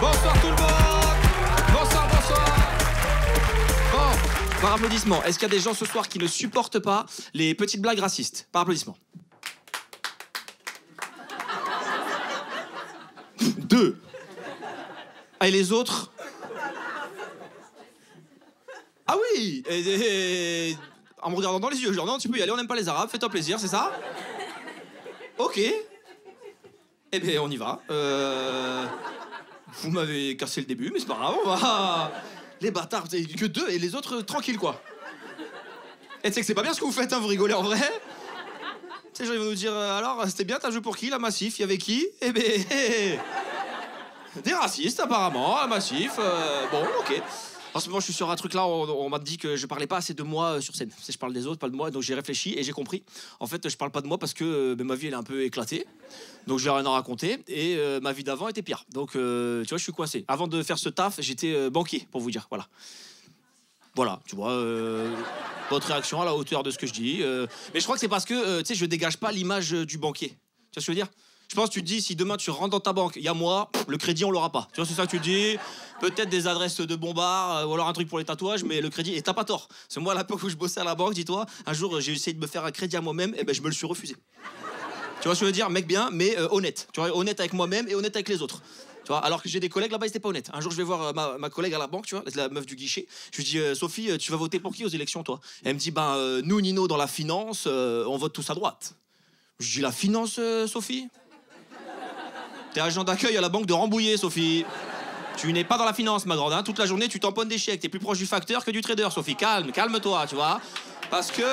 Bonsoir tout le monde. Bonsoir, bonsoir. Bon, par applaudissement, est-ce qu'il y a des gens ce soir qui ne supportent pas les petites blagues racistes? Par applaudissement. 2. Ah, et les autres? Ah oui, en me regardant dans les yeux, genre non, tu peux y aller, on n'aime pas les Arabes, fais-toi plaisir, c'est ça? Ok. Eh bien, on y va. Vous m'avez cassé le début, mais c'est pas grave, on va... Les bâtards, vous avez que 2 et les autres, tranquilles, quoi. Et tu sais que c'est pas bien ce que vous faites, hein, vous rigolez en vrai. Tu sais, gens, ils vont nous dire, alors, c'était bien, t'as joué pour qui, la Massif? Il y avait qui? Eh ben... Des racistes, apparemment, la Massif, bon, ok. En ce moment, je suis sur un truc là, on m'a dit que je parlais pas assez de moi sur scène. Je parle des autres, pas de moi, donc j'ai réfléchi et j'ai compris. En fait, je parle pas de moi parce que ma vie, elle est un peu éclatée. Donc j'ai rien à raconter et ma vie d'avant était pire. Donc tu vois, je suis coincé. Avant de faire ce taf, j'étais banquier, pour vous dire, voilà. Voilà, tu vois, votre réaction à la hauteur de ce que je dis. Mais je crois que c'est parce que, tu sais, je dégage pas l'image du banquier. Tu vois ce que je veux dire? Je pense que tu te dis, si demain tu rentres dans ta banque, il y a moi, le crédit on l'aura pas. Tu vois, c'est ça que tu te dis. Peut-être des adresses de bombards, ou alors un truc pour les tatouages, mais le crédit, et t'as pas tort. C'est moi, à l'époque où je bossais à la banque, dis-toi, un jour j'ai essayé de me faire un crédit à moi-même, et ben je me le suis refusé. Tu vois ce que je veux dire? Mec bien, mais honnête. Tu vois, honnête avec moi-même et honnête avec les autres. Tu vois, alors que j'ai des collègues là-bas, ils étaient pas honnêtes. Un jour, je vais voir ma collègue à la banque, tu vois, la meuf du guichet. Je lui dis, Sophie, tu vas voter pour qui aux élections, toi? Elle me dit, nous, Nino, dans la finance, on vote tous à droite. Je dis, la finance, Sophie? T'es agent d'accueil à la banque de Rambouillet, Sophie. Tu n'es pas dans la finance, ma grande. Hein. Toute la journée, tu tamponnes des chèques. T'es plus proche du facteur que du trader, Sophie. Calme-toi, tu vois. Parce que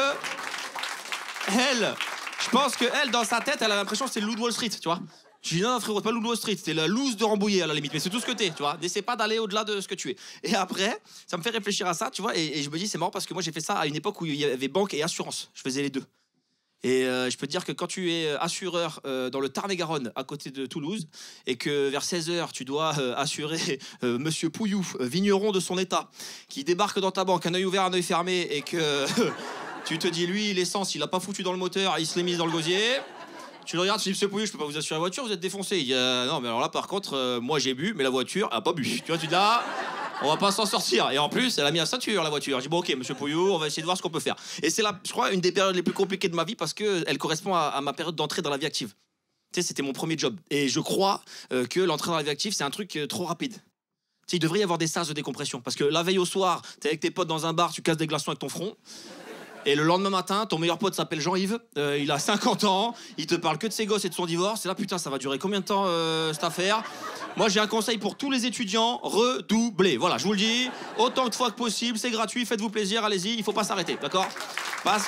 elle, je pense que elle, dans sa tête, elle a l'impression que c'est le loup de Wall Street, tu vois. Je dis non, frérot, c'est pas le loup de Wall Street, c'est la loose de Rambouillet à la limite. Mais c'est tout ce que t'es, tu vois. N'essaie pas d'aller au-delà de ce que tu es. Et après, ça me fait réfléchir à ça, tu vois. Et je me dis, c'est marrant parce que moi, j'ai fait ça à une époque où il y avait banque et assurance. Je faisais les deux. Et je peux te dire que quand tu es assureur dans le Tarn-et-Garonne, à côté de Toulouse, et que vers 16h, tu dois assurer Monsieur Pouillou, vigneron de son état, qui débarque dans ta banque, un œil ouvert, un œil fermé, et que tu te dis, lui, l'essence, il a pas foutu dans le moteur, il se l'est mis dans le gosier. Tu le regardes, tu dis, Monsieur Pouillou, je peux pas vous assurer la voiture, vous êtes défoncé. Il dit, non, mais alors là, par contre, moi j'ai bu, mais la voiture a pas bu. Tu vois, tu dis là... On va pas s'en sortir. Et en plus, elle a mis la ceinture, la voiture. Je dis, bon, ok, monsieur Pouillou, on va essayer de voir ce qu'on peut faire. Et c'est là, je crois, une des périodes les plus compliquées de ma vie parce qu'elle correspond à ma période d'entrée dans la vie active. Tu sais, c'était mon premier job. Et je crois que l'entrée dans la vie active, c'est un truc trop rapide. Tu sais, il devrait y avoir des sas de décompression. Parce que la veille au soir, t'es avec tes potes dans un bar, tu casses des glaçons avec ton front. Et le lendemain matin, ton meilleur pote s'appelle Jean-Yves, il a 50 ans, il te parle que de ses gosses et de son divorce. Et là, putain, ça va durer combien de temps cette affaire? Moi, j'ai un conseil pour tous les étudiants, redoublez. Voilà, je vous le dis, autant de fois que possible, c'est gratuit, faites-vous plaisir, allez-y, il faut pas s'arrêter, d'accord? Parce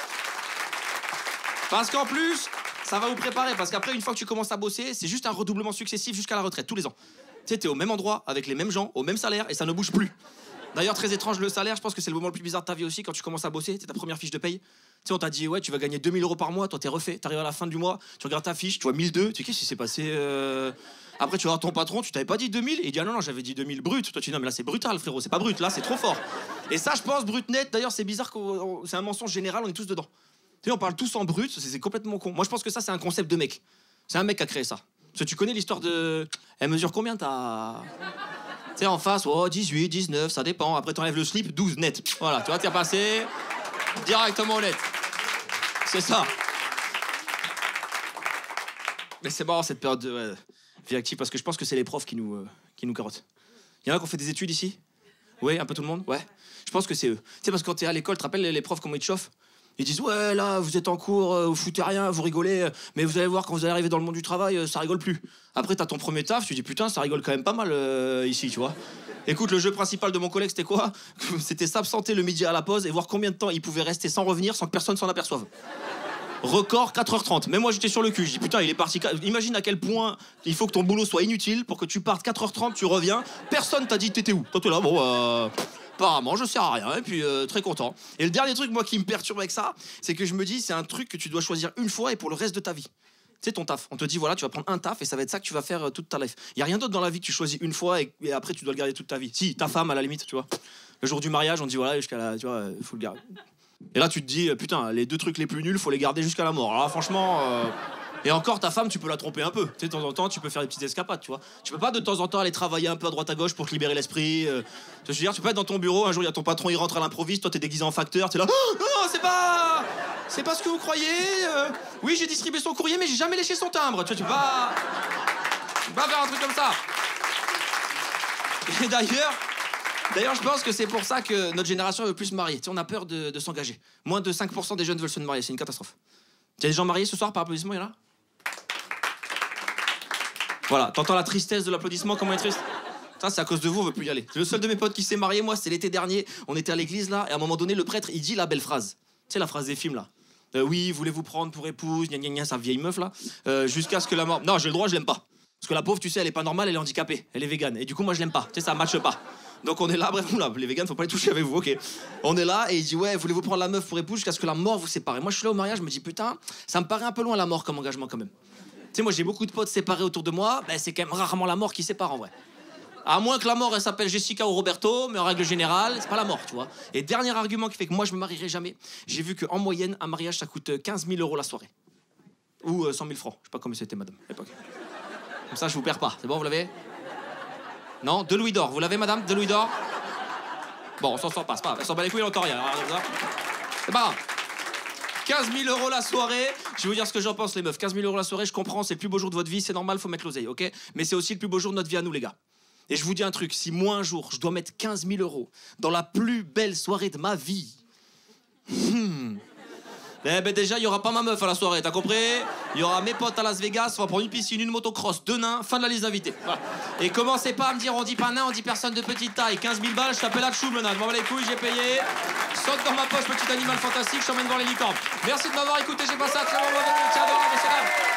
qu'en plus, ça va vous préparer, parce qu'après, une fois que tu commences à bosser, c'est juste un redoublement successif jusqu'à la retraite, tous les ans. Tu sais, t'es au même endroit, avec les mêmes gens, au même salaire, et ça ne bouge plus. D'ailleurs, très étrange, le salaire, je pense que c'est le moment le plus bizarre de ta vie aussi, quand tu commences à bosser, c'est ta première fiche de paye. Tu sais, on t'a dit, ouais, tu vas gagner 2000 € par mois, toi, t'es refait, t'arrives à la fin du mois, tu regardes ta fiche, tu vois 1002, tu sais, qu'est-ce qui s'est passé Après, tu vas voir ton patron, tu t'avais pas dit 2000, il dit, ah non, j'avais dit 2000 brut. Toi, tu dis, non, mais là, c'est brutal, frérot, c'est pas brut, là, c'est trop fort. Et ça, je pense, brut net, d'ailleurs, c'est bizarre, c'est un mensonge général, on est tous dedans. Tu sais, on parle tous en brut, c'est complètement con. Moi, je pense que ça, c'est un concept de mec. C'est un mec qui a créé ça. Parce que tu connais l'histoire de. Elle mesure combien ta. Tu sais, en face, oh, 18, 19, ça dépend. Après, t'enlèves le slip, 12 net. Voilà, tu vois, t'es passé directement au net. C'est ça. Mais c'est marrant cette période de vie active parce que je pense que c'est les profs qui nous carottent. Il y en a qui ont fait des études ici? Oui, un peu tout le monde? Ouais. Je pense que c'est eux. Tu sais, parce que quand t'es à l'école, tu te rappelles les profs comment ils te chauffent? Ils disent, ouais, là, vous êtes en cours, vous foutez rien, vous rigolez, mais vous allez voir, quand vous allez arriver dans le monde du travail, ça rigole plus. Après, t'as ton premier taf, tu dis, putain, ça rigole quand même pas mal ici, tu vois. Écoute, le jeu principal de mon collègue, c'était quoi? C'était s'absenter le midi à la pause et voir combien de temps il pouvait rester sans revenir sans que personne s'en aperçoive. Record 4h30. Même moi, j'étais sur le cul. Je dis, putain, il est parti. Imagine à quel point il faut que ton boulot soit inutile pour que tu partes 4h30, tu reviens. Personne t'a dit, t'étais où? Toi, t'es là, bon, apparemment, je sers à rien, et puis très content. Et le dernier truc, moi, qui me perturbe avec ça, c'est que je me dis, c'est un truc que tu dois choisir une fois et pour le reste de ta vie. Tu sais, ton taf. On te dit, voilà, tu vas prendre un taf et ça va être ça que tu vas faire toute ta life. Il y a rien d'autre dans la vie que tu choisis une fois et après, tu dois le garder toute ta vie. Si, ta femme, à la limite, tu vois. Le jour du mariage, on te dit, voilà, jusqu'à la. Tu vois, il faut le garder. Et là, tu te dis, putain, les deux trucs les plus nuls, faut les garder jusqu'à la mort. Alors là, franchement, Et encore, ta femme, tu peux la tromper un peu. Tu sais, de temps en temps, tu peux faire des petites escapades, tu vois. Tu peux pas de temps en temps aller travailler un peu à droite à gauche pour te libérer l'esprit. Tu veux dire, tu peux être dans ton bureau, un jour, il y a ton patron, il rentre à l'improviste, toi, t'es déguisé en facteur, t'es là. Oh, non, c'est pas ce que vous croyez. Oui, j'ai distribué son courrier, mais j'ai jamais léché son timbre. Tu vois, tu peux pas faire un truc comme ça. Et d'ailleurs, je pense que c'est pour ça que notre génération veut plus se marier. Tu sais, on a peur de s'engager. Moins de 5% des jeunes veulent se marier, c'est une catastrophe. Il y a des gens mariés ce soir par applaudissement, il y en a? Voilà, t'entends la tristesse de l'applaudissement, comment il est triste? Ça, c'est à cause de vous, on veut plus y aller. C'est le seul de mes potes qui s'est marié, moi, c'était l'été dernier. On était à l'église, là, et à un moment donné, le prêtre, il dit la belle phrase. Tu sais, la phrase des films, là. Oui, voulez-vous prendre pour épouse, gna gna gna, sa vieille meuf, là, jusqu'à ce que la mort... Non, j'ai le droit, je l'aime pas. Parce que la pauvre, tu sais, elle est pas normale, elle est handicapée, elle est végane. Et du coup, moi, je l'aime pas. Tu sais, ça matche pas. Donc on est là, bref, là, les véganes, faut pas les toucher avec vous, ok. On est là, et il dit, ouais, voulez-vous prendre la meuf pour épouse jusqu'à ce que la mort vous sépare. Et moi, je suis là au mariage, je me dis, putain, ça me paraît un peu loin la mort comme engagement, quand même. Tu sais, moi, j'ai beaucoup de potes séparés autour de moi, ben, c'est quand même rarement la mort qui sépare, en vrai. À moins que la mort, elle s'appelle Jessica ou Roberto, mais en règle générale, c'est pas la mort, tu vois. Et dernier argument qui fait que moi, je me marierai jamais, j'ai vu qu'en moyenne, un mariage, ça coûte 15 000 € la soirée. Ou 100 000 francs, je sais pas comment c'était, madame, à l'époque. Comme ça, je vous perds pas. C'est bon, vous l'avez? Non? 2 louis d'or. Vous l'avez, madame? 2 louis d'or? Bon, on s'en sort pas, c'est pas grave. Elle s'en bat les couilles, elle entend rien. C'est pas grave. 15 000 € la soirée. Je vais vous dire ce que j'en pense, les meufs. 15 000 € la soirée, je comprends, c'est le plus beau jour de votre vie, c'est normal, faut mettre l'oseille, ok? Mais c'est aussi le plus beau jour de notre vie à nous, les gars. Et je vous dis un truc, si moi, un jour, je dois mettre 15 000 € dans la plus belle soirée de ma vie... Eh ben déjà, il y aura pas ma meuf à la soirée, t'as compris? Il y aura mes potes à Las Vegas, on va prendre une piscine, une motocross, 2 nains, fin de la liste d'invités. Voilà. Et commencez pas à me dire on dit pas nain, on dit personne de petite taille. 15 000 balles, je t'appelle à chou, le nain. Je m'en bats les couilles, j'ai payé. Saute dans ma poche, petit animal fantastique, je t'emmène voir les licornes. Merci de m'avoir écouté, j'ai passé un très bon moment. Ciao, messieurs, dames.